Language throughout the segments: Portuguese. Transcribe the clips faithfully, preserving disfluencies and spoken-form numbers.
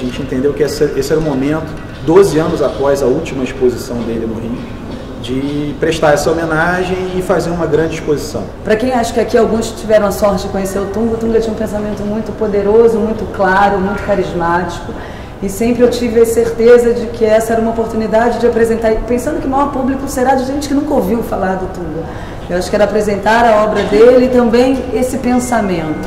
gente entendeu que esse, esse era o momento, doze anos após a última exposição dele no Rio, de prestar essa homenagem e fazer uma grande exposição. Para quem acha que aqui alguns tiveram a sorte de conhecer o Tunga, o Tunga tinha um pensamento muito poderoso, muito claro, muito carismático, e sempre eu tive a certeza de que essa era uma oportunidade de apresentar, pensando que o maior público será de gente que nunca ouviu falar do Tunga. Eu acho que era apresentar a obra dele e também esse pensamento.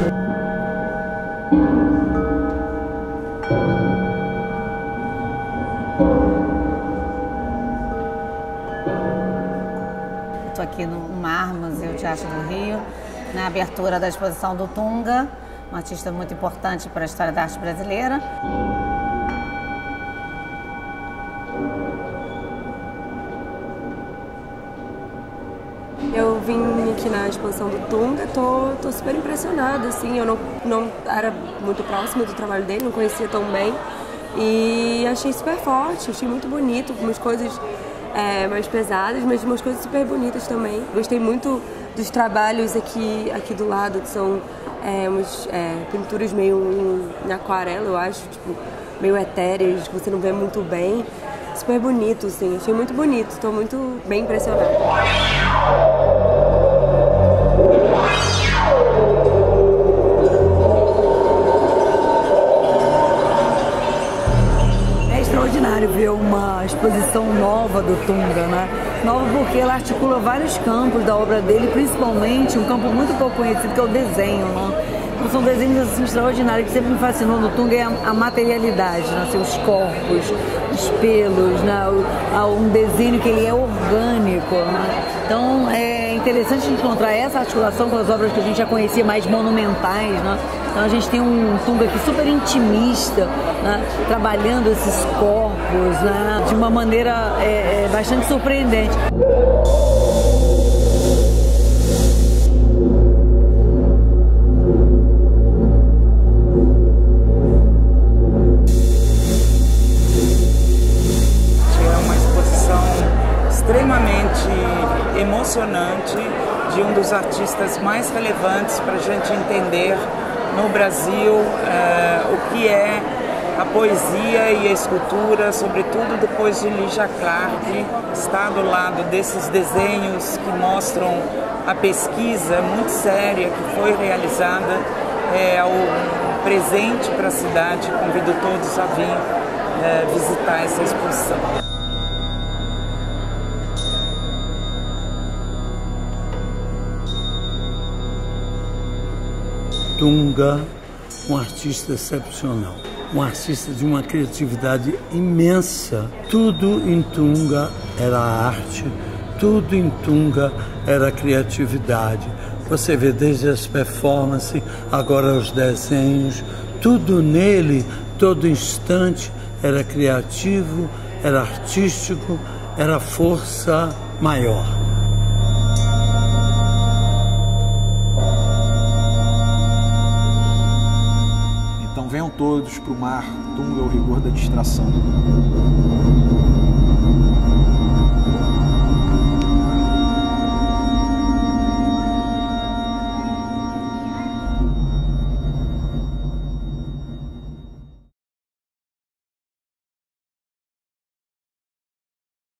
Estou aqui no MAR, Museu de Arte do Rio, na abertura da exposição do Tunga, um artista muito importante para a história da arte brasileira. Eu vim aqui na exposição do Tunga, tô, tô super impressionada, assim, eu não, não era muito próxima do trabalho dele, não conhecia tão bem, e achei super forte, achei muito bonito, umas coisas é, mais pesadas, mas umas coisas super bonitas também. Gostei muito dos trabalhos aqui, aqui do lado, que são é, umas é, pinturas meio em, em aquarela, eu acho, tipo, meio etéreas, que você não vê muito bem. Super bonito, sim. Achei muito bonito. Estou muito bem impressionada. É extraordinário ver uma exposição nova do Tunga, né? Nova porque ela articula vários campos da obra dele, principalmente um campo muito pouco conhecido, que é o desenho, né? São desenhos assim, extraordinários, que sempre me fascinou no Tunga é a, a materialidade, né? Assim, os corpos, os pelos, né? o, um desenho que ele é orgânico. Né? Então é interessante encontrar essa articulação com as obras que a gente já conhecia, mais monumentais. Né? Então a gente tem um Tunga aqui super intimista, né? Trabalhando esses corpos, né? De uma maneira é, é, bastante surpreendente. Extremamente emocionante, de um dos artistas mais relevantes para a gente entender no Brasil eh, o que é a poesia e a escultura, sobretudo depois de Lígia Clark, está do lado desses desenhos que mostram a pesquisa muito séria que foi realizada, é um presente para a cidade. Convido todos a vir eh, visitar essa exposição. Tunga, um artista excepcional, um artista de uma criatividade imensa. Tudo em Tunga era arte, tudo em Tunga era criatividade. Você vê desde as performances, agora os desenhos, tudo nele, todo instante, era criativo, era artístico, era força maior. Então venham todos para o MAR, Tunga, o rigor da distração.